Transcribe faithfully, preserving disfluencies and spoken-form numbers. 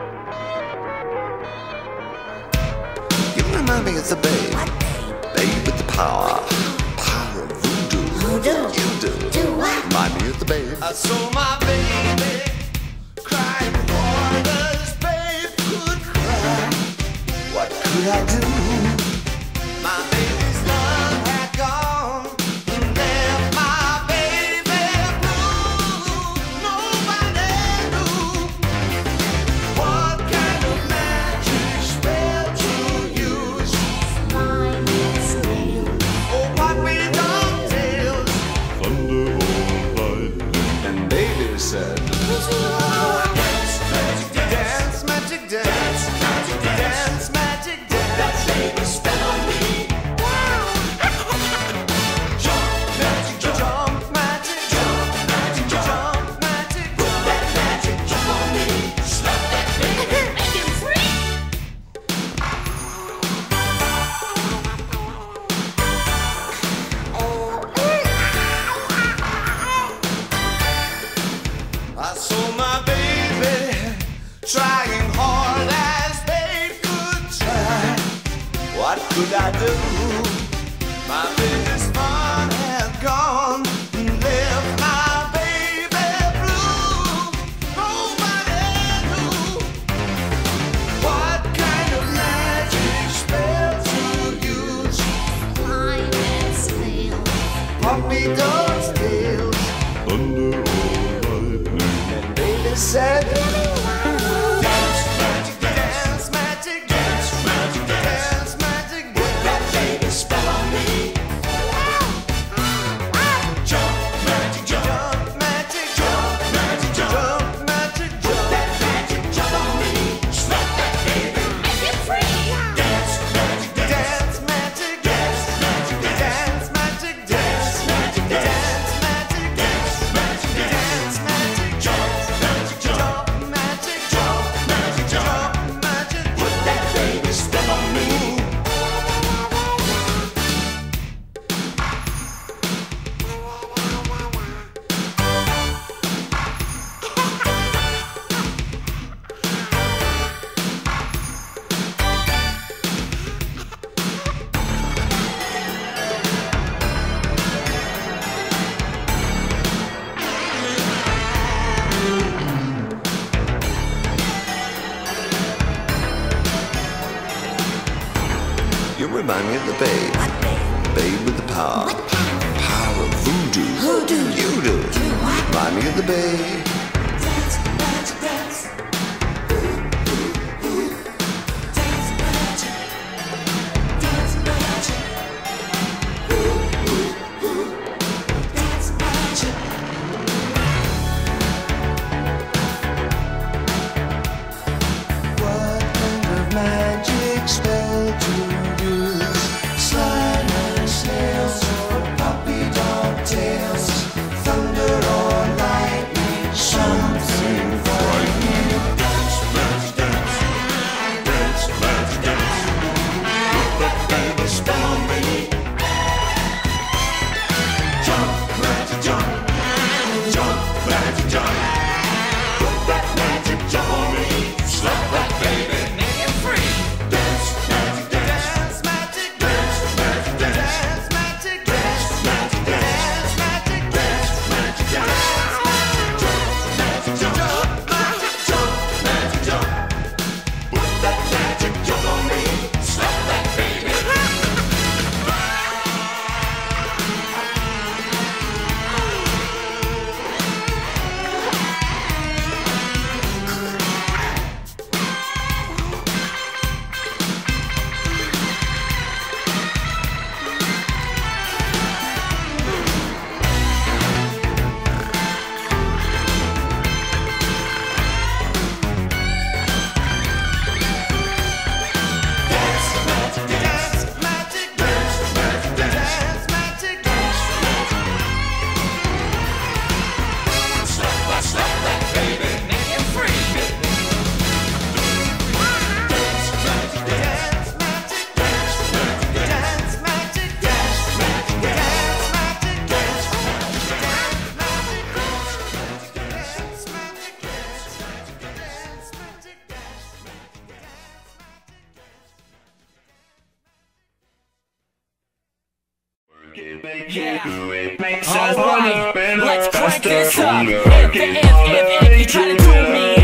You remind me of the babe, babe with the power, power of voodoo. Voodoo? You do. Do what? Remind me of the babe. I saw my baby crying waters, babe could cry. What could I do? My baby's love had gone and left my baby blue. Nobody knew what kind of magic spell to use. Mine is new. Oh, what we don't tell. Thunder or lightning. And baby said, Dance, magic dance, dance, magic dance, magic dance, magic dance. That baby spell on me. Jump, magic jump, jump, magic jump, magic jump, magic jump. That magic jump on me. Slap that baby, make him free. I saw my baby trying hard as babe could try. What could I do? My baby's fun had gone and left my baby blue. Nobody knew what kind of magic spell to use. Mine is new. Puppy dog's tails. Thunder or lightning. And baby said, Wow. dance, magic dance, magic dance, magic dance, magic dance. That baby spell on me. Jump, magic jump, magic jump, magic jump, magic jump. That magic jump on me. Slap that baby, make it free. Dance, magic dance, magic dance, magic dance, magic dance, magic dance, magic dance, magic dance, magic jump, magic jump, magic jump, magic jump, magic. Put that baby spell on me. you remind me of the babe, What babe? babe with the power, What power? power of voodoo. Voodoo. You do. Do what? Remind me of the babe. Dance, magic dance. Dance, magic. Dance, magic. Dance, magic. What kind of magic spell to use? Slime and snails or puppy dog tails? Thunder or lightning? Yeah. Alright, let's crank this up. If, if, if, if, if you try to do me